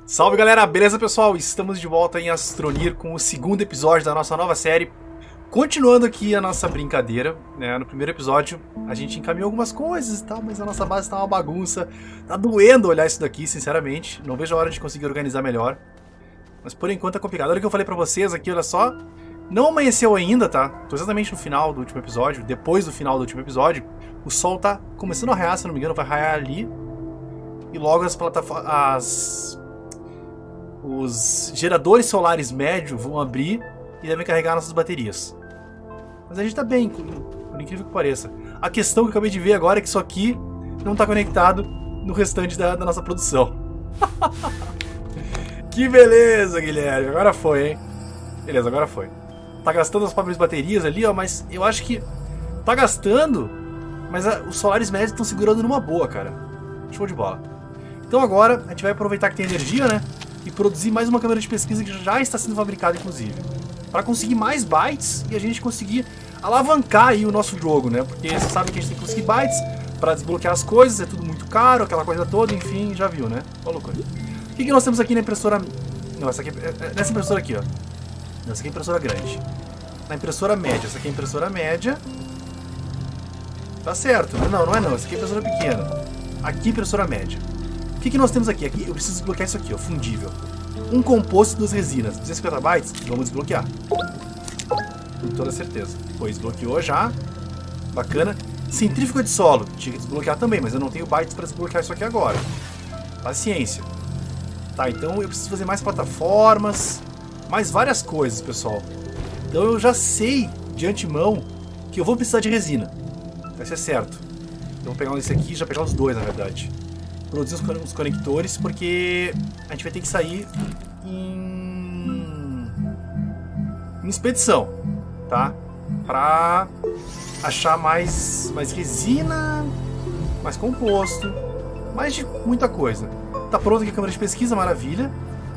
Salve galera, beleza pessoal? Estamos de volta em Astronir com o segundo episódio da nossa nova série. Continuando aqui a nossa brincadeira, né? No primeiro episódio a gente encaminhou algumas coisas e tal, mas a nossa base tá uma bagunça. Tá doendo olhar isso daqui, sinceramente. Não vejo a hora de conseguir organizar melhor. Mas por enquanto é complicado. Olha o que eu falei pra vocês aqui, olha só. Não amanheceu ainda, tá? Tô exatamente no final do último episódio, depois do final do último episódio. O sol tá começando a raiar, se não me engano, vai raiar ali. E logo as plataformas... Os geradores solares médios vão abrir e devem carregar nossas baterias. Mas a gente tá bem, por incrível que pareça. A questão que eu acabei de ver agora é que isso aqui não tá conectado no restante da nossa produção. Que beleza, Guilherme. Agora foi, hein? Beleza, agora foi. Tá gastando as próprias baterias ali, ó, mas eu acho que tá gastando, mas os solares médios estão segurando numa boa, cara. Show de bola. Então agora a gente vai aproveitar que tem energia, né? E produzir mais uma câmera de pesquisa que já está sendo fabricada, inclusive. Para conseguir mais bytes e a gente conseguir alavancar aí o nosso jogo, né? Porque você sabe que a gente tem que conseguir bytes para desbloquear as coisas, é tudo muito caro, aquela coisa toda, enfim, já viu, né? Olha loucura. O que nós temos aqui na impressora... Não, essa aqui é nessa impressora aqui, ó. Essa aqui é a impressora grande. Na impressora média, essa aqui é a impressora média. Tá certo, não, não é não, essa aqui é a impressora pequena. Aqui, impressora média. O que nós temos aqui? Aqui eu preciso desbloquear isso aqui, ó, fundível. Um composto e 2 resinas. 250 bytes? Vamos desbloquear. Com toda certeza. Pois desbloqueou já. Bacana. Centrífuga de solo. Tinha que desbloquear também, mas eu não tenho bytes para desbloquear isso aqui agora. Paciência. Tá, então eu preciso fazer mais plataformas. Mais várias coisas, pessoal. Então eu já sei de antemão que eu vou precisar de resina. Vai ser certo. Eu vou pegar esse aqui e já pegar os dois, na verdade. Produzir os conectores, porque a gente vai ter que sair em expedição, tá? Pra achar mais resina, mais composto, mais de muita coisa. Tá pronta aqui a câmera de pesquisa, maravilha.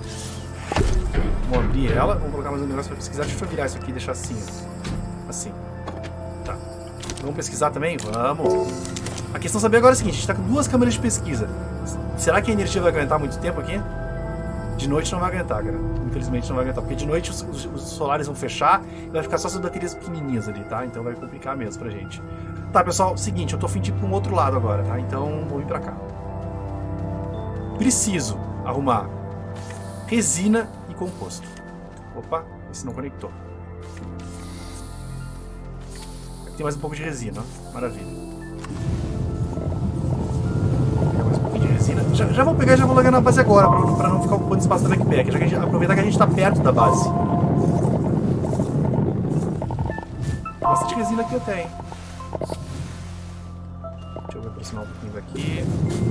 Vamos abrir ela, vamos colocar mais um negócio pra pesquisar. Deixa eu virar isso aqui e deixar assim, ó. Assim. Tá. Vamos pesquisar também? Vamos. A questão é saber agora é a seguinte, a gente tá com 2 câmeras de pesquisa. Será que a energia vai aguentar muito tempo aqui? De noite não vai aguentar, cara. Infelizmente não vai aguentar, porque de noite os solares vão fechar e vai ficar só essas baterias pequenininhas ali, tá? Então vai complicar mesmo pra gente. Tá, pessoal, seguinte, eu tô a fim de ir pra um outro lado agora, tá? Então vou vir pra cá. Preciso arrumar resina e composto. Opa, esse não conectou. Aqui tem mais um pouco de resina, ó. Maravilha. Já vou pegar e já vou largar na base agora, pra não ficar ocupando espaço da backpack, já que aproveitar que a gente tá perto da base. Bastante resina aqui eu tenho. Deixa eu me aproximar um pouquinho daqui.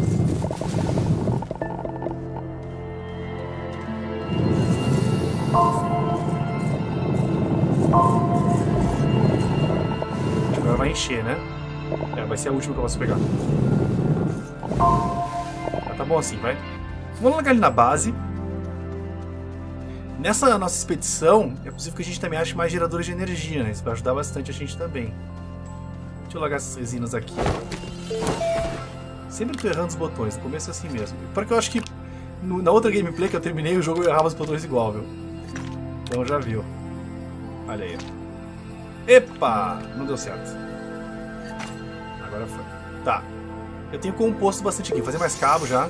Acho que agora vai encher, né? É, vai ser a última que eu posso pegar. Tá bom assim, vai. Vamos largar ele na base. Nessa nossa expedição, é possível que a gente também ache mais geradores de energia, né? Isso vai ajudar bastante a gente também. Deixa eu largar essas resinas aqui. Sempre tô errando os botões, no começo é assim mesmo. Porque eu acho que na outra gameplay que eu terminei, o jogo eu errava os botões igual, viu? Então já viu. Olha aí. Epa! Não deu certo. Agora foi. Tá. Eu tenho composto bastante aqui. Vou fazer mais cabo já.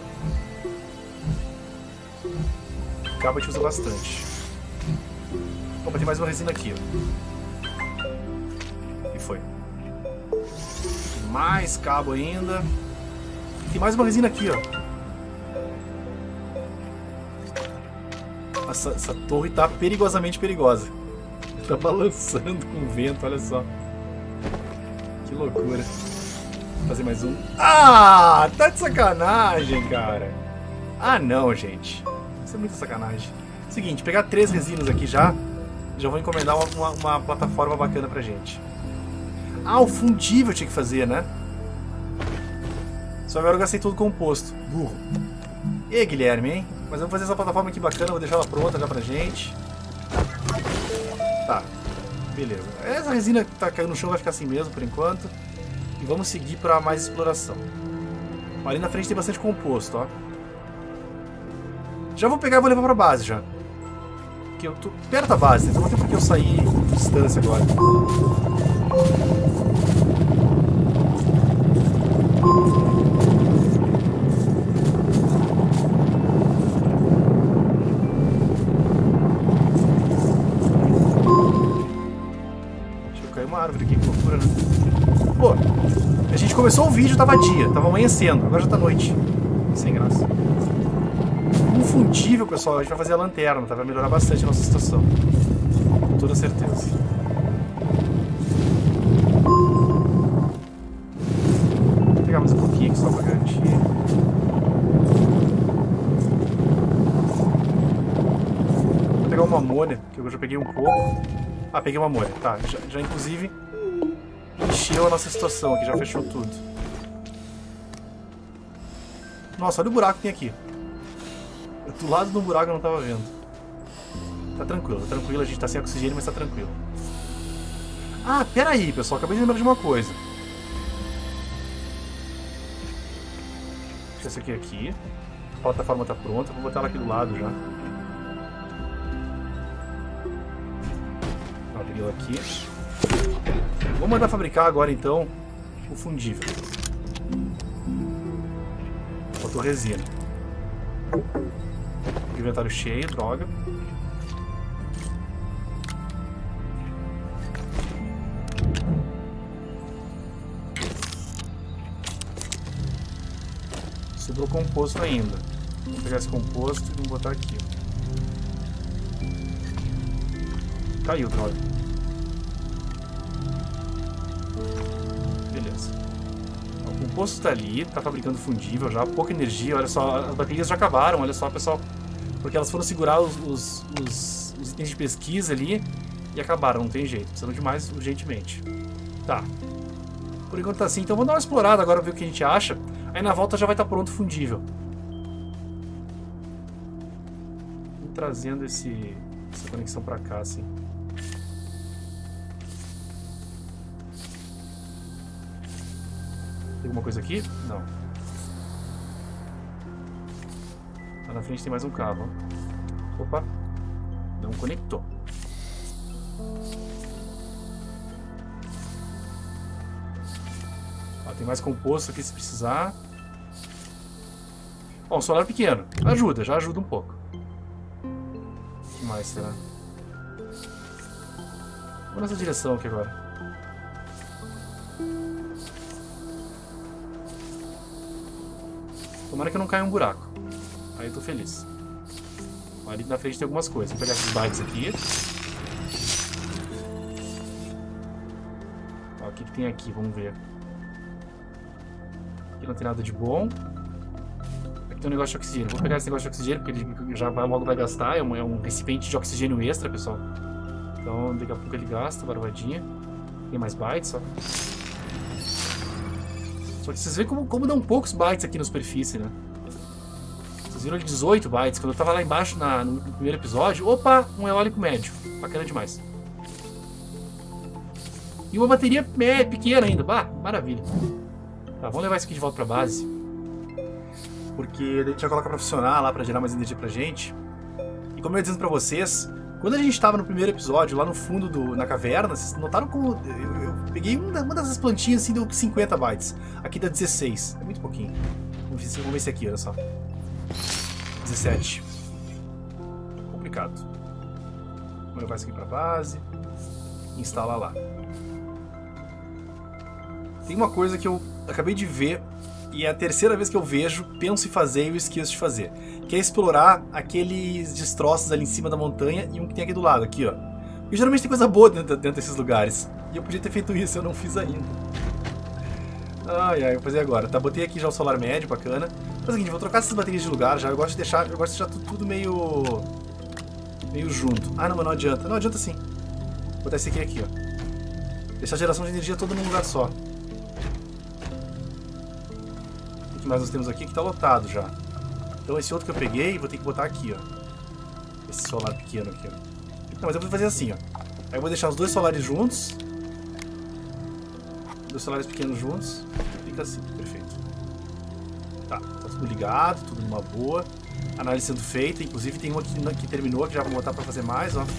Cabo a gente usa bastante. Opa, tem mais uma resina aqui, ó. E foi. Mais cabo ainda. Tem mais uma resina aqui, ó. Essa torre tá perigosamente perigosa. Tá balançando com o vento, olha só. Que loucura. Vou fazer mais um. Ah, tá de sacanagem, cara. Ah, não, gente. Isso é muita sacanagem. Seguinte, pegar 3 resinas aqui já. Já vou encomendar uma plataforma bacana pra gente. Ah, o fundível eu tinha que fazer, né? Só agora eu gastei todo o composto. Burro. E Guilherme, hein? Mas vamos fazer essa plataforma aqui bacana. Vou deixar ela pronta já pra gente. Tá. Beleza. Essa resina que tá caindo no chão vai ficar assim mesmo por enquanto. E vamos seguir para mais exploração. Ali na frente tem bastante composto, ó. Já vou pegar e vou levar pra base já. Porque eu tô perto da base, então não tem por que eu sair de distância agora. Deixa eu cair uma árvore aqui, que loucura, né? Pô, a gente começou o vídeo, tava dia, tava amanhecendo, agora já tá noite. Sem graça. Um fundível, pessoal, a gente vai fazer a lanterna, tá? Vai melhorar bastante a nossa situação. Com toda certeza. Vou pegar mais um pouquinho aqui só pra garantir. Vou pegar uma amônia, que eu já peguei um pouco. Ah, peguei uma amônia, tá. Já inclusive encheu a nossa situação aqui, já fechou tudo. Nossa, olha o buraco que tem aqui. Do lado do buraco eu não tava vendo. Tá tranquilo, a gente tá sem oxigênio, mas tá tranquilo. Ah, pera aí, pessoal, acabei de lembrar de uma coisa. Deixa essa aqui. A plataforma tá pronta, vou botar ela aqui do lado já. Ó, peguei ela aqui. Vou mandar fabricar agora então o fundível. Botou resina. Inventário cheio, droga. Sobrou composto ainda. Vou pegar esse composto e vou botar aqui. Caiu, droga. Beleza. O composto está ali, está fabricando fundível já, pouca energia, olha só, as baterias já acabaram, olha só, pessoal. Porque elas foram segurar os itens de pesquisa ali e acabaram, não tem jeito, precisamos de mais urgentemente. Tá. Por enquanto tá assim, então vamos dar uma explorada agora, ver o que a gente acha. Aí na volta já vai estar pronto o fundível. Vou trazendo essa conexão pra cá, assim. Tem alguma coisa aqui? Não. Lá na frente tem mais um cabo. Opa. Não conectou. Ó, tem mais composto aqui se precisar. Ó, um solar pequeno. Ajuda, já ajuda um pouco. O que mais será? Vou nessa direção aqui agora. Tomara que eu não caia um buraco. Aí eu tô feliz. Ali na frente tem algumas coisas. Vou pegar esses bytes aqui. Ó, o que tem aqui? Vamos ver. Aqui não tem nada de bom. Aqui tem um negócio de oxigênio. Vou pegar esse negócio de oxigênio porque ele já logo vai gastar. É um recipiente de oxigênio extra, pessoal. Então daqui a pouco ele gasta, barbadinha. Tem mais bytes, ó. Só que vocês veem como dão poucos bytes aqui na superfície, né? Vocês viram 18 bytes. Quando eu tava lá embaixo no primeiro episódio... Opa! Um eólico médio. Bacana demais. E uma bateria pequena ainda. Bah, maravilha. Tá, vamos levar isso aqui de volta pra base. Porque a gente vai colocar pra funcionar lá, pra gerar mais energia pra gente. E como eu ia dizendo pra vocês... Quando a gente tava no primeiro episódio, lá no fundo na caverna, vocês notaram como... Eu peguei uma dessas plantinhas assim, deu 50 bytes. Aqui dá 16. É muito pouquinho. Vamos ver esse aqui, olha só. 17. Complicado. Vamos levar isso aqui pra base. E instalar lá. Tem uma coisa que eu acabei de ver, e é a terceira vez que eu vejo, penso em fazer e eu esqueço de fazer. Que é explorar aqueles destroços ali em cima da montanha e um que tem aqui do lado, aqui, ó. E geralmente tem coisa boa dentro desses lugares. E eu podia ter feito isso, eu não fiz ainda. Ai, vou fazer agora. Tá, botei aqui já o solar médio, bacana. Mas é o seguinte, vou trocar essas baterias de lugar já. Eu gosto de deixar tudo meio junto. Ah, não, mas não adianta. Não adianta sim. Vou botar esse aqui, ó. Deixar a geração de energia toda num lugar só. O que mais nós temos aqui que tá lotado já. Então esse outro que eu peguei, vou ter que botar aqui, ó. Esse solar pequeno aqui, ó. Não, mas eu vou fazer assim, ó. Aí eu vou deixar os dois solares juntos. Dois solares pequenos juntos. Fica assim, perfeito. Tá tudo ligado, tudo numa boa. Análise sendo feita. Inclusive tem uma que terminou, que já vou botar pra fazer mais, ó.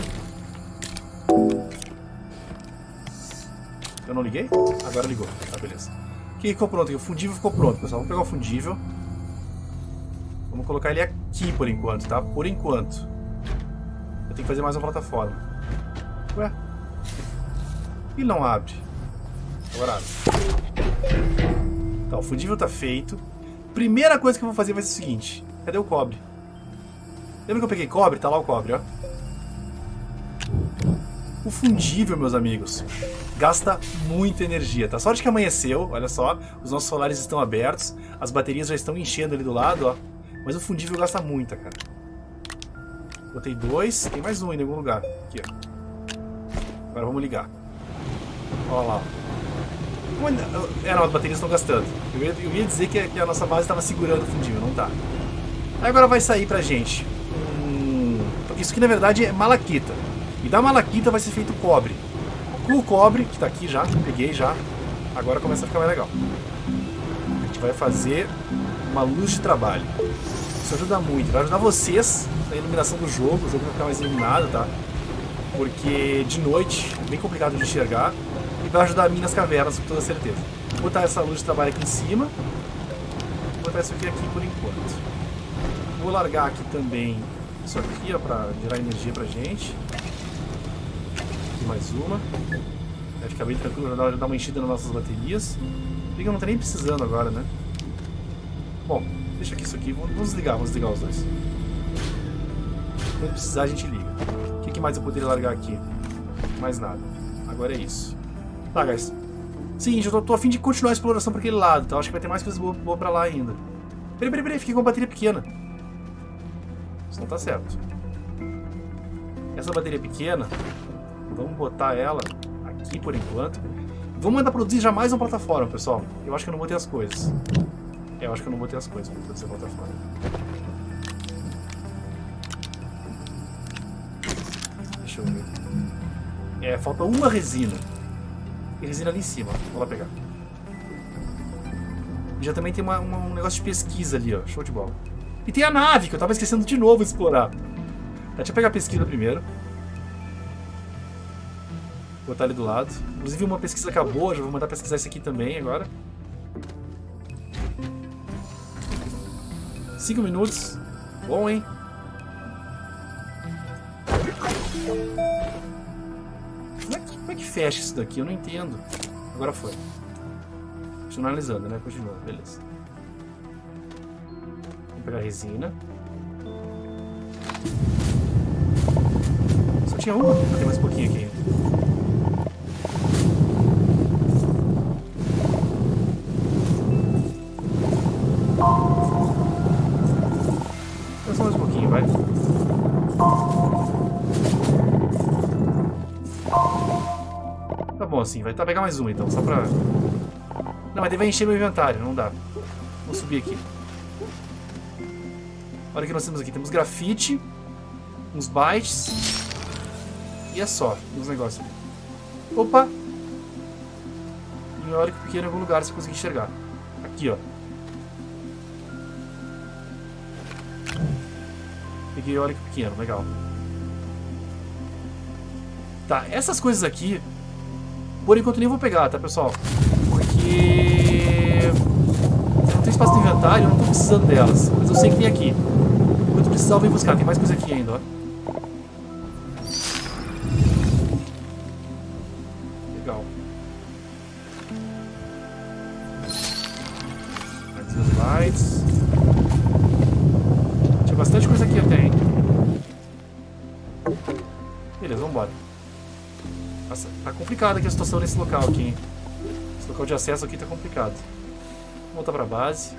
Eu não liguei? Agora ligou. Tá, beleza. O que ficou pronto aqui? O fundível ficou pronto, pessoal. Vamos pegar o fundível. Vamos colocar ele aqui por enquanto, tá? Por enquanto. Eu tenho que fazer mais uma plataforma. Ué? Ele não abre. Agora abre. Tá, o fundível tá feito. Primeira coisa que eu vou fazer vai ser o seguinte. Cadê o cobre? Lembra que eu peguei cobre? Tá lá o cobre, ó. O fundível, meus amigos, gasta muita energia, tá? Sorte que amanheceu, olha só. Os nossos solares estão abertos. As baterias já estão enchendo ali do lado, ó. Mas o fundível gasta muita, cara. Botei 2. Tem mais um em algum lugar. Aqui, ó. Agora vamos ligar. Olha lá. Não, as baterias estão gastando. Eu ia dizer que a nossa base estava segurando o fundível, não tá. Agora vai sair pra gente. Isso aqui na verdade é malaquita. E da malaquita vai ser feito cobre. Com o cobre, que tá aqui já, peguei já. Agora começa a ficar mais legal. A gente vai fazer uma luz de trabalho. Isso ajuda muito. Vai ajudar vocês na iluminação do jogo. O jogo vai ficar mais iluminado, tá? Porque de noite é bem complicado de enxergar. E vai ajudar a mim nas cavernas, com toda certeza. Vou botar essa luz de trabalho aqui em cima. Vou botar isso aqui por enquanto. Vou largar aqui também isso aqui, ó, pra gerar energia pra gente. Aqui mais uma. Vai ficar bem tranquilo, já dá uma enchida nas nossas baterias. E que eu não tô nem precisando agora, né? Bom, deixa aqui isso aqui. Vamos desligar os dois. Quando precisar a gente liga. O que mais eu poderia largar aqui? Mais nada. Agora é isso. Tá, guys. Seguinte, eu tô a fim de continuar a exploração pra aquele lado, tá? Acho que vai ter mais coisas boas pra lá ainda. Peraí, fiquei com uma bateria pequena. Isso não tá certo. Essa bateria pequena, vamos botar ela aqui por enquanto. Vamos mandar produzir já mais uma plataforma, pessoal. Eu acho que eu não botei as coisas. Eu acho que eu não botei as coisas pra produzir a plataforma. Deixa eu ver. Falta uma resina. E resina ali em cima, ó. Vou lá pegar. E já também tem um negócio de pesquisa ali, ó. Show de bola. E tem a nave, que eu tava esquecendo de novo de explorar. Tá, deixa eu pegar a pesquisa primeiro. Vou botar ali do lado. Inclusive uma pesquisa acabou, já vou mandar pesquisar isso aqui também agora. 5 minutos. Bom, hein? Como é que fecha isso daqui? Eu não entendo. Agora foi. Continua analisando, né? Continua, beleza. Vou pegar a resina. Só tinha uma? Tem mais um pouquinho aqui ainda. Só mais um pouquinho, vai. Tá bom assim, vai pegar mais uma então, só pra... Não, mas ele vai encher meu inventário, não dá. Vou subir aqui. Olha o que nós temos aqui, temos grafite, uns bytes e é só, uns negócios aqui. Opa! E olha que pequeno em algum lugar se eu conseguir enxergar. Aqui, ó. Peguei óleo pequeno, legal. Tá, essas coisas aqui, por enquanto nem vou pegar, tá, pessoal? Porque eu não tenho espaço no inventário, eu não tô precisando delas. Mas eu sei que tem aqui. Quando precisar eu venho buscar, tem mais coisa aqui ainda, ó. Legal. Aqui os lights. Tinha bastante coisa aqui até, hein? Beleza, vambora. Nossa, tá complicada aqui a situação nesse local aqui, hein? Esse local de acesso aqui tá complicado. Vou voltar pra base.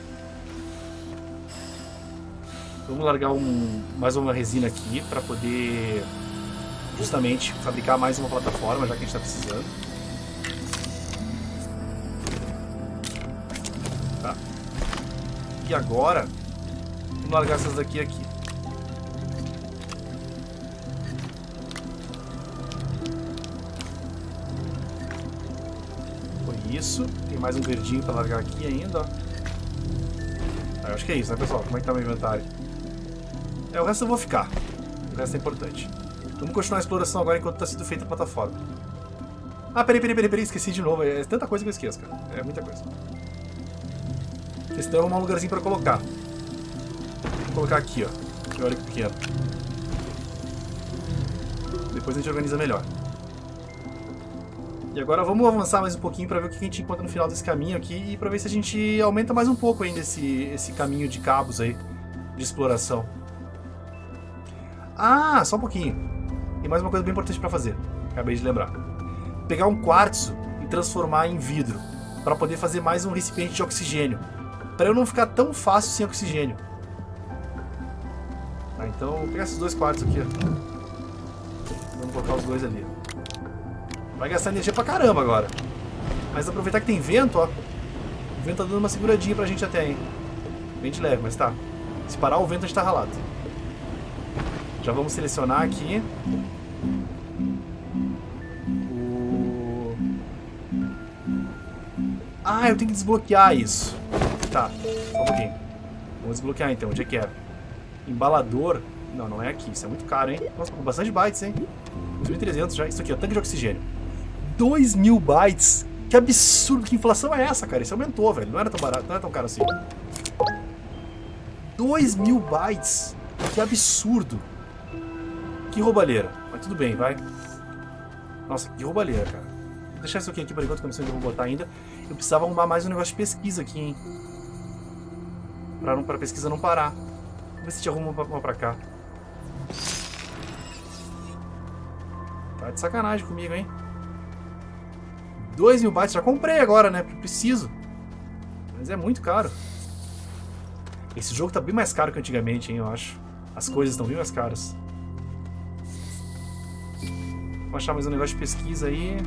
Vamos largar mais uma resina aqui para poder justamente fabricar mais uma plataforma, já que a gente está precisando. Tá. E agora, vamos largar essas daqui aqui. Foi isso. Tem mais um verdinho para largar aqui ainda, ó. Eu acho que é isso, né, pessoal? Como é que tá meu inventário? O resto eu vou ficar. O resto é importante. Vamos continuar a exploração agora enquanto tá sendo feita a plataforma. Ah, peraí, esqueci de novo. É tanta coisa que eu esqueço, cara. É muita coisa. Esse daí é um lugarzinho pra colocar. Vou colocar aqui, ó. Olha que pequeno. Depois a gente organiza melhor. E agora vamos avançar mais um pouquinho pra ver o que a gente encontra no final desse caminho aqui e pra ver se a gente aumenta mais um pouco ainda esse caminho de cabos aí de exploração. Ah, só um pouquinho. Tem mais uma coisa bem importante pra fazer. Acabei de lembrar. Pegar um quartzo e transformar em vidro pra poder fazer mais um recipiente de oxigênio. Pra eu não ficar tão fácil sem oxigênio. Tá, então vou pegar esses 2 quartos aqui, ó. Vamos colocar os 2 ali. Vai gastar energia pra caramba agora. Mas aproveitar que tem vento, ó. O vento tá dando uma seguradinha pra gente até, hein. Bem de leve, mas tá. Se parar o vento a gente tá ralado. Já vamos selecionar aqui. Ah, eu tenho que desbloquear isso. Tá, só um pouquinho. Vamos desbloquear então, onde é que é? Embalador. Não, não é aqui, isso é muito caro, hein? Nossa, com bastante bytes, hein? 2.300 já. Isso aqui, ó, tanque de oxigênio. 2.000 bytes? Que absurdo, que inflação é essa, cara? Isso aumentou, velho. Não era tão barato, não era tão caro assim. 2.000 bytes? Que absurdo. Que roubalheira. Mas tudo bem, vai. Nossa, que roubalheira, cara. Vou deixar isso aqui por enquanto, que eu não sei onde eu vou botar ainda. Eu precisava arrumar mais um negócio de pesquisa aqui, hein? Pra pesquisa não parar. Vamos ver se te arruma uma pra cá. Tá de sacanagem comigo, hein? 2.000 bytes. Já comprei agora, né? Porque preciso. Mas é muito caro. Esse jogo tá bem mais caro que antigamente, hein? Eu acho. As coisas estão bem mais caras. Vou achar mais um negócio de pesquisa aí.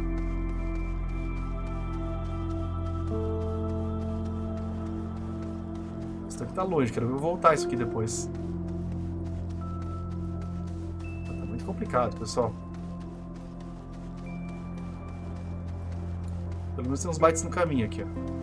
Isso aqui tá longe, quero ver eu voltar isso aqui depois. Tá muito complicado, pessoal. Pelo menos tem uns bytes no caminho aqui, ó.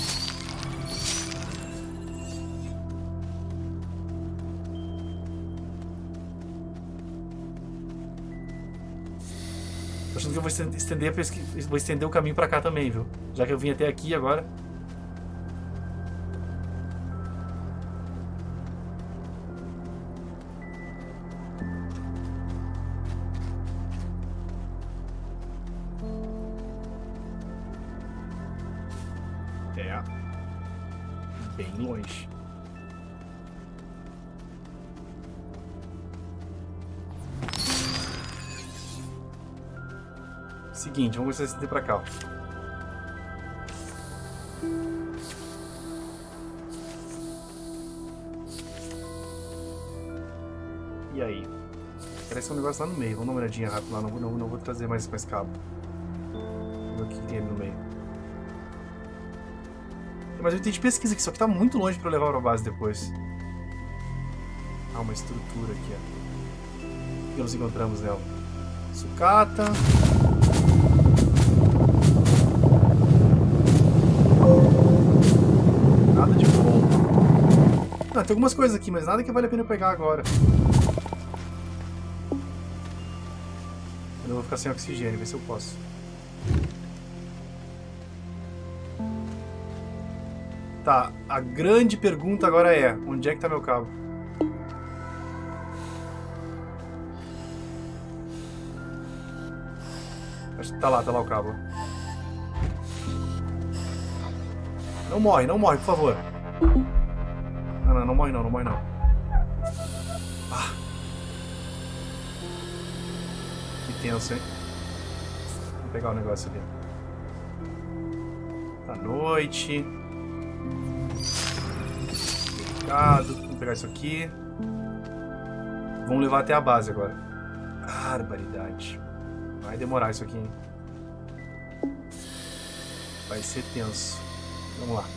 Tô achando que eu vou estender a pesquisa, vou estender o caminho pra cá também, viu? Já que eu vim até aqui agora. É. Bem longe. Seguinte, vamos ver se vai pra cá, ó. E aí? Parece um negócio lá no meio. Vamos dar uma olhadinha rápido lá. Não vou trazer mais cabo. Vamos ver o que tem ali no meio. Mas eu entendi pesquisa aqui, só que tá muito longe pra eu levar pra base depois. Ah, uma estrutura aqui, ó. O que nós encontramos nela? Sucata. Nada de bom. Ah, tem algumas coisas aqui, mas nada que vale a pena eu pegar agora. Eu vou ficar sem oxigênio, ver se eu posso. Tá, a grande pergunta agora é: onde é que tá meu cabo? Acho que tá lá o cabo. Não morre, por favor. Não morre não. Ah. Que tenso, hein? Vou pegar o negócio ali. Tá noite. Vamos pegar isso aqui. Vamos levar até a base agora. Barbaridade. Vai demorar isso aqui, hein? Vai ser tenso. Vamos lá.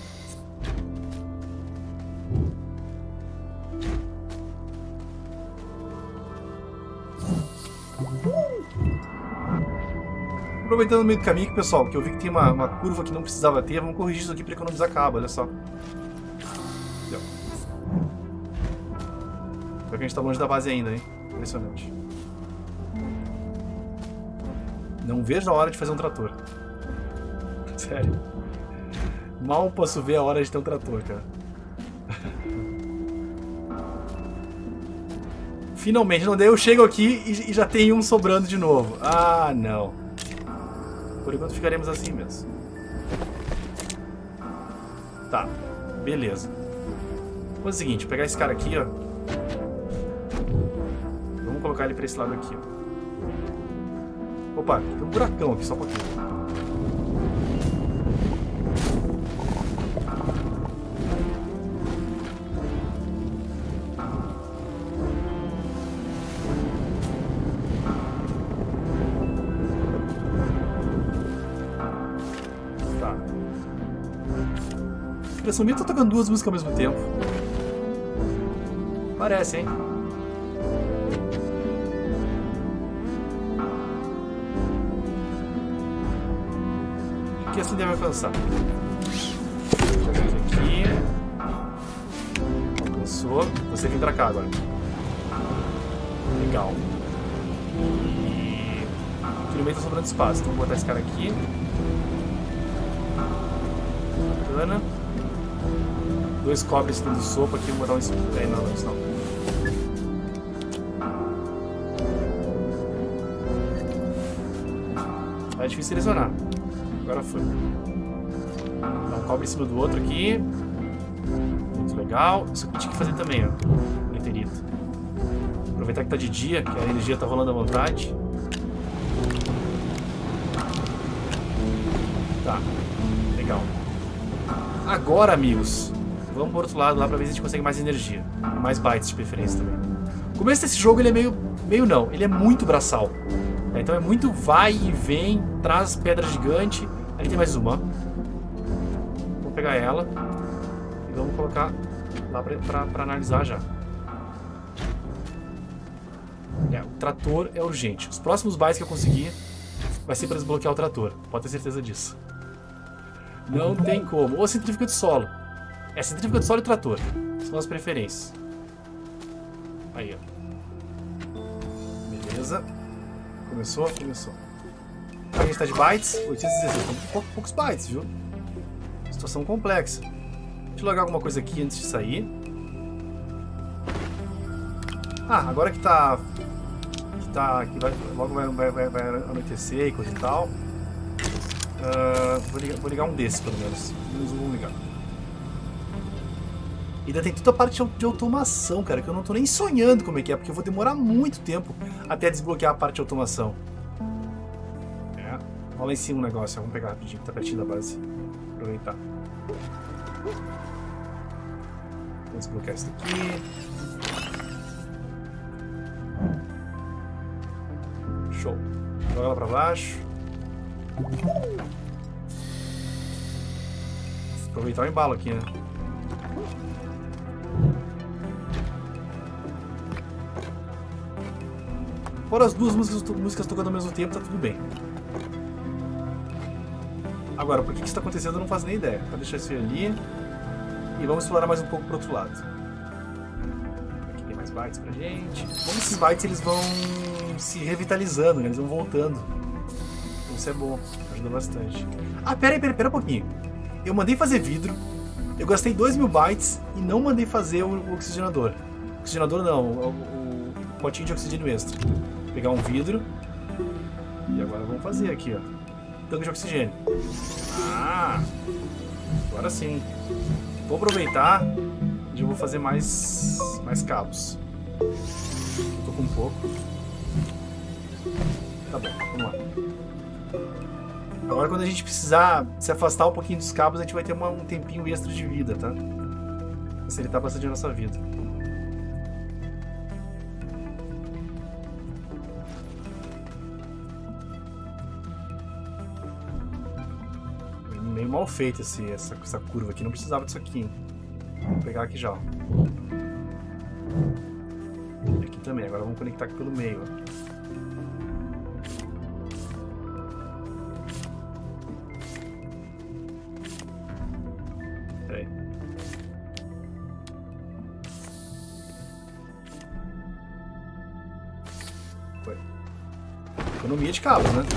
Aproveitando no meio do caminho, pessoal, que eu vi que tem uma curva que não precisava ter, vamos corrigir isso aqui para economizar cabo, olha só. Pior que a gente tá longe da base ainda, hein? Impressionante. Não vejo a hora de fazer um trator. Sério. Mal posso ver a hora de ter um trator, cara. Finalmente, não, daí eu chego aqui e já tem um sobrando de novo. Ah, não. Por enquanto ficaremos assim mesmo. Tá, beleza. Vou fazer o seguinte, pegar esse cara aqui, ó. Vamos colocar ele pra esse lado aqui, ó. Opa, tem um buracão aqui, só um pouquinho. Impressão minha, eu tô tocando duas músicas ao mesmo tempo. Parece, hein? Aqui assim deve alcançar. Aqui. Alcançou. Você vem pra cá agora. Legal. E aqui no meio tá sobrando espaço. Então vou botar esse cara aqui. Bacana. 2 cobres dando sopa aqui, vou botar um spray. Não, isso não. Tá difícil selecionar. Agora foi. Dá um cobre em cima do outro aqui. Muito legal. Isso aqui tinha que fazer também, ó. Meteorito. Aproveitar que tá de dia, que a energia tá rolando à vontade. Tá. Legal. Agora, amigos, vamos pro outro lado lá pra ver se a gente consegue mais energia. Mais bytes de preferência também. O começo desse jogo ele é meio não, ele é muito braçal. Então é muito vai e vem, traz pedra gigante. Ali tem mais uma. Vou pegar ela e vamos colocar lá pra analisar já. O trator é urgente. Os próximos bytes que eu conseguir vai ser pra desbloquear o trator. Pode ter certeza disso. Não tem como. Ou centrífuga de solo. É centrífuga de solo e trator. São as preferências. Aí, ó. Beleza. Começou? Começou. A gente tá de bytes. 816. São poucos bytes, viu? Situação complexa. Deixa eu logar alguma coisa aqui antes de sair. Ah, agora que tá... logo vai anoitecer e coisa e tal. Vou ligar um desses, pelo menos. Pelo menos um vou ligar. E ainda tem toda a parte de automação, cara, que eu não tô nem sonhando como é que é, porque eu vou demorar muito tempo até desbloquear a parte de automação. Olha lá em cima um negócio, vamos pegar rapidinho, que tá pertinho da base. Aproveitar. Vou desbloquear isso aqui. Show. Joga ela pra baixo. Aproveitar o embalo aqui, né? Fora as duas músicas tocando ao mesmo tempo, tá tudo bem. Agora, por que isso está acontecendo eu não faço nem ideia. Vou deixar isso ali. E vamos explorar mais um pouco pro outro lado. Aqui tem mais bytes pra gente. Como esses bytes eles vão se revitalizando, né? Eles vão voltando. Isso é bom, ajuda bastante. Ah, pera um pouquinho. Eu mandei fazer vidro, eu gastei 2000 bytes e não mandei fazer o oxigenador. Oxigenador não, o potinho de oxigênio extra. Vou pegar um vidro e agora vamos fazer aqui, ó. Tanque de oxigênio. Ah, agora sim. Vou aproveitar e já vou fazer mais cabos. Eu tô com um pouco. Tá bom, vamos lá. Agora quando a gente precisar se afastar um pouquinho dos cabos, a gente vai ter um tempinho extra de vida, tá? Facilitar bastante a nossa vida. Meio mal feito essa curva aqui, não precisava disso aqui, hein? Vou pegar aqui já, ó. E aqui também, agora vamos conectar aqui pelo meio, ó. Foi. Economia de cabos, né?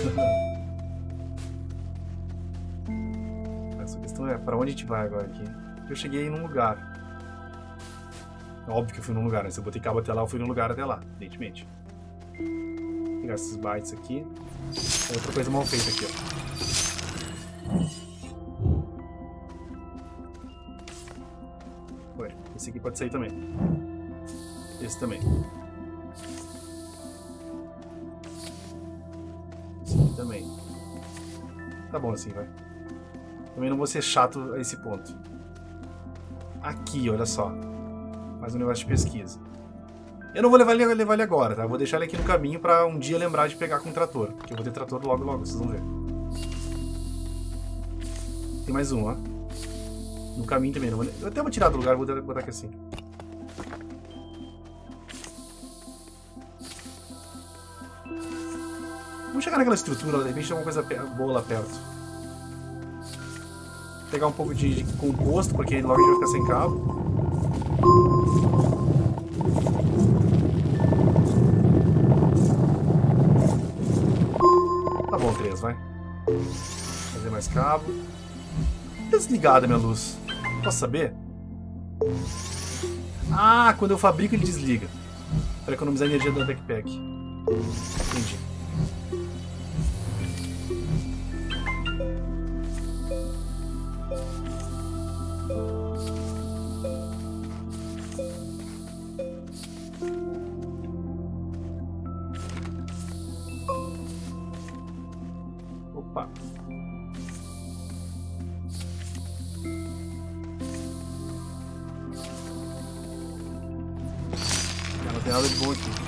Essa questão é, pra onde a gente vai agora aqui? Eu cheguei num lugar. Óbvio que eu fui num lugar, né? Se eu botei cabo até lá, eu fui num lugar até lá, evidentemente. Vou pegar esses bytes aqui. Outra coisa mal feita aqui, ó. Foi. Esse aqui pode sair também. Esse também. Esse aqui também. Tá bom assim, vai. Também não vou ser chato a esse ponto. Aqui, olha só. Mais um negócio de pesquisa. Eu não vou levar ele agora, tá? Eu vou deixar ele aqui no caminho pra um dia lembrar de pegar com o trator. Porque eu vou ter trator logo, logo, vocês vão ver. Tem mais um, ó. No caminho também. Não vou... Eu até vou tirar do lugar, vou botar aqui assim. Vamos chegar naquela estrutura, de repente tem alguma coisa boa lá perto. Pegar um pouco de composto, porque logo a gente vai ficar sem cabo. Tá bom, 3, vai. Fazer mais cabo. Tá desligada a minha luz. Posso saber? Ah, quando eu fabrico ele desliga. Para economizar a energia do backpack. Entendi. Opa. Não tem nada de bom aqui.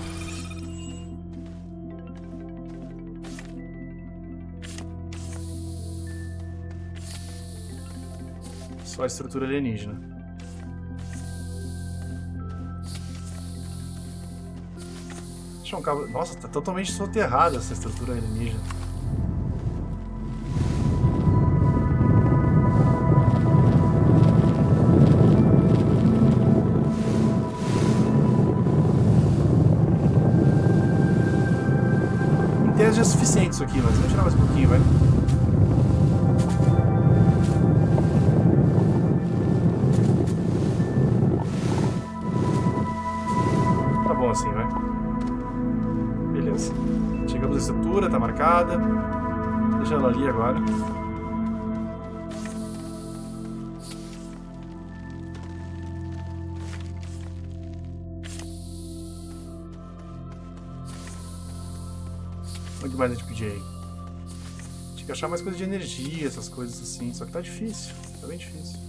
Só a estrutura alienígena. Deixa um cabo. Nossa, tá totalmente soterrada essa estrutura alienígena. Já é suficiente isso aqui, mas vamos tirar mais um pouquinho, vai. Tá bom assim, vai. Beleza. Chegamos à estrutura, tá marcada. Deixa ela ali agora. Onde mais a gente pedir aí? Tinha que achar mais coisa de energia, essas coisas assim. Só que tá difícil. Tá bem difícil.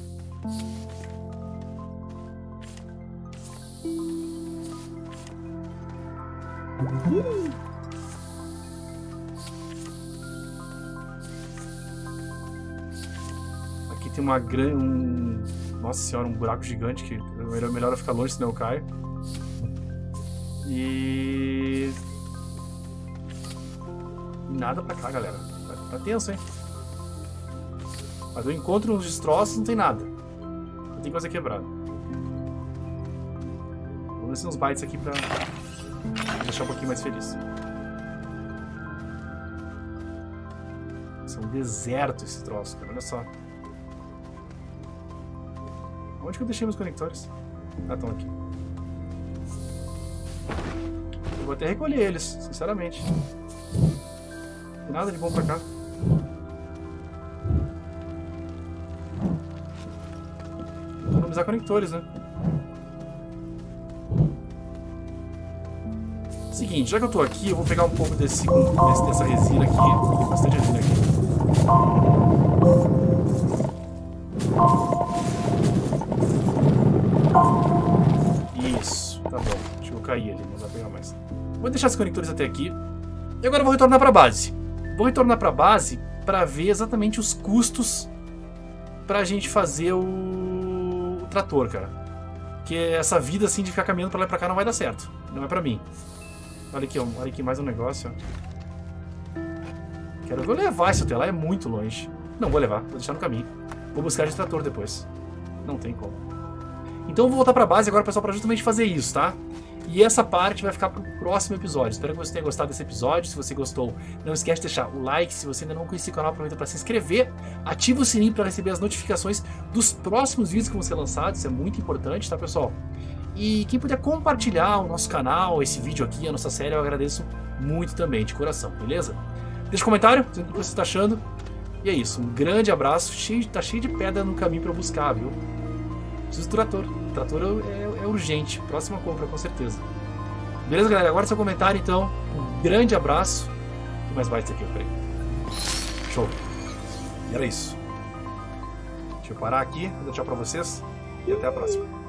Aqui tem uma grande... Nossa senhora, um buraco gigante que é melhor eu ficar longe, senão eu caio. E... Nada pra cá, galera. Tá tenso, hein? Mas eu encontro uns destroços, não tem nada. Não tem coisa quebrada. Vamos descer uns bytes aqui pra deixar um pouquinho mais feliz. Isso é um deserto esse troço, cara. Olha só. Onde que eu deixei meus conectores? Ah, estão aqui. Eu vou até recolher eles, sinceramente. Não tem nada de bom pra cá. Vou economizar conectores, né? Seguinte, já que eu tô aqui, eu vou pegar um pouco dessa resina aqui. Tem bastante resina aqui. Isso, tá bom. Deixa eu cair ali, não dá pra pegar mais. Vou deixar os conectores até aqui. E agora eu vou retornar pra base. Vou retornar pra base pra ver exatamente os custos pra gente fazer o trator, cara. Porque essa vida assim de ficar caminhando pra lá e pra cá não vai dar certo. Não é pra mim. Olha aqui, ó. Olha aqui mais um negócio, ó. Quero ver eu levar isso até lá, é muito longe. Não vou levar, vou deixar no caminho. Vou buscar de trator depois. Não tem como. Então eu vou voltar pra base agora, pessoal, pra justamente fazer isso, tá? E essa parte vai ficar pro próximo episódio. Espero que você tenha gostado desse episódio. Se você gostou, não esquece de deixar o like. Se você ainda não conhece o canal, aproveita para se inscrever. Ativa o sininho para receber as notificações dos próximos vídeos que vão ser lançados. Isso é muito importante, tá, pessoal? E quem puder compartilhar o nosso canal, esse vídeo aqui, a nossa série, eu agradeço muito também, de coração, beleza? Deixa um comentário, dizendo o que você está achando. E é isso, um grande abraço. Tá cheio de pedra no caminho para eu buscar, viu? Preciso do trator. O trator é urgente. Próxima compra, com certeza. Beleza, galera? Agora seu comentário, então. Um grande abraço. Tem mais bytes aqui, peraí. Show. E era isso. Deixa eu parar aqui, vou dar tchau pra vocês. E até a próxima.